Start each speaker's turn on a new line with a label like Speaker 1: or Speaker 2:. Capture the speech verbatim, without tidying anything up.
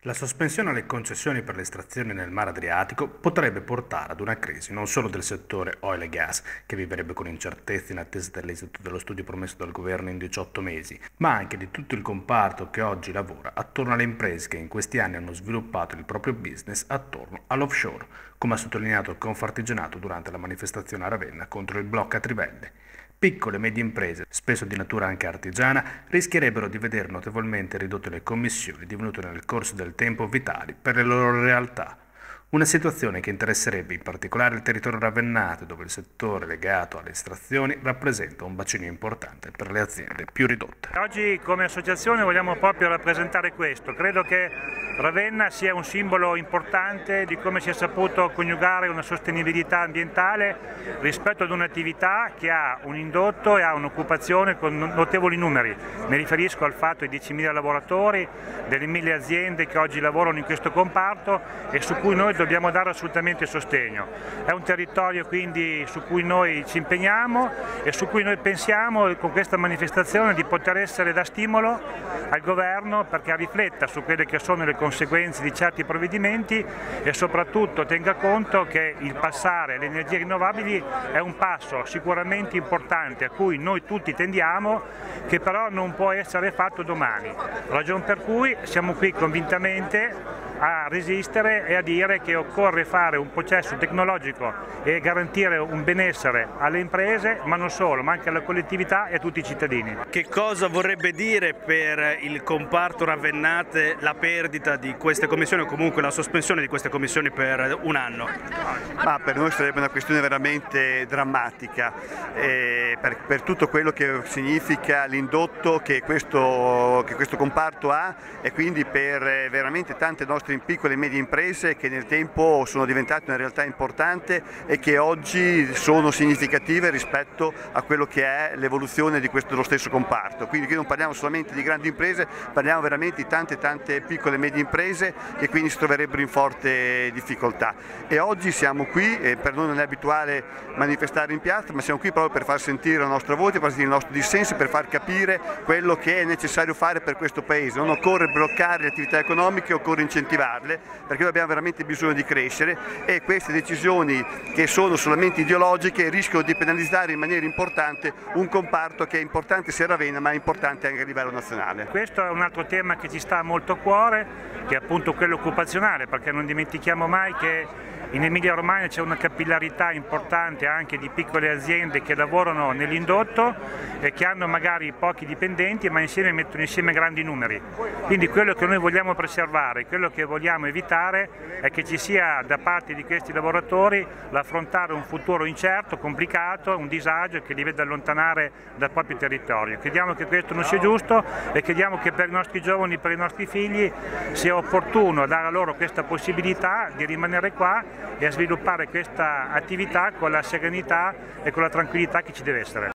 Speaker 1: La sospensione alle concessioni per le estrazioni nel Mar Adriatico potrebbe portare ad una crisi non solo del settore oil e gas, che vivrebbe con incertezza in attesa dell'esito dello studio promesso dal governo in diciotto mesi, ma anche di tutto il comparto che oggi lavora attorno alle imprese che in questi anni hanno sviluppato il proprio business attorno all'offshore, come ha sottolineato Confartigianato durante la manifestazione a Ravenna contro il blocco a trivelle. Piccole e medie imprese, spesso di natura anche artigiana, rischierebbero di vedere notevolmente ridotte le commissioni divenute nel corso del tempo vitali per le loro realtà. Una situazione che interesserebbe in particolare il territorio ravennate, dove il settore legato alle estrazioni rappresenta un bacino importante per le aziende più ridotte.
Speaker 2: Oggi come associazione vogliamo proprio rappresentare questo. Credo che Ravenna sia un simbolo importante di come si è saputo coniugare una sostenibilità ambientale rispetto ad un'attività che ha un indotto e ha un'occupazione con notevoli numeri. Mi riferisco al fatto di diecimila lavoratori, delle mille aziende che oggi lavorano in questo comparto e su cui noi dobbiamo dare assolutamente sostegno. È un territorio quindi su cui noi ci impegniamo e su cui noi pensiamo con questa manifestazione di poter essere da stimolo al governo perché rifletta su quelle che sono le conseguenze di certi provvedimenti e soprattutto tenga conto che il passare alle energie rinnovabili è un passo sicuramente importante a cui noi tutti tendiamo, che però non può essere fatto domani. Ragion per cui siamo qui convintamente a resistere e a dire che occorre fare un processo tecnologico e garantire un benessere alle imprese, ma non solo, ma anche alla collettività e a tutti i cittadini.
Speaker 3: Che cosa vorrebbe dire per il comparto ravennate la perdita di queste commissioni o comunque la sospensione di queste commissioni per un anno?
Speaker 4: Ma per noi sarebbe una questione veramente drammatica eh, per, per tutto quello che significa l'indotto che questo, che questo comparto ha e quindi per eh, veramente tante nostre piccole e medie imprese che nel tempo sono diventate una realtà importante e che oggi sono significative rispetto a quello che è l'evoluzione di questo, dello stesso comparto. Quindi qui non parliamo solamente di grandi imprese, parliamo veramente di tante tante piccole e medie imprese che quindi si troverebbero in forte difficoltà. E oggi siamo qui, e per noi non è abituale manifestare in piazza, ma siamo qui proprio per far sentire la nostra voce, per far sentire il nostro dissenso, per far capire quello che è necessario fare per questo Paese. Non occorre bloccare le attività economiche, occorre incentivarle, perché noi abbiamo veramente bisogno di crescere e queste decisioni che sono solamente ideologiche rischiano di penalizzare in maniera importante un comparto che è importante sia a Ravenna ma è importante anche a livello nazionale.
Speaker 2: Questo è un altro tema che ci sta molto a cuore, che è appunto quello occupazionale, perché non dimentichiamo mai che in Emilia Romagna c'è una capillarità importante anche di piccole aziende che lavorano nell'indotto e che hanno magari pochi dipendenti ma insieme mettono insieme grandi numeri. Quindi quello che noi vogliamo preservare, quello che vogliamo evitare è che ci sia da parte di questi lavoratori l'affrontare un futuro incerto, complicato, un disagio che li vede allontanare dal proprio territorio. Crediamo che questo non sia giusto e crediamo che per i nostri giovani, per i nostri figli sia opportuno dare loro questa possibilità di rimanere qua e a sviluppare questa attività con la serenità e con la tranquillità che ci deve essere.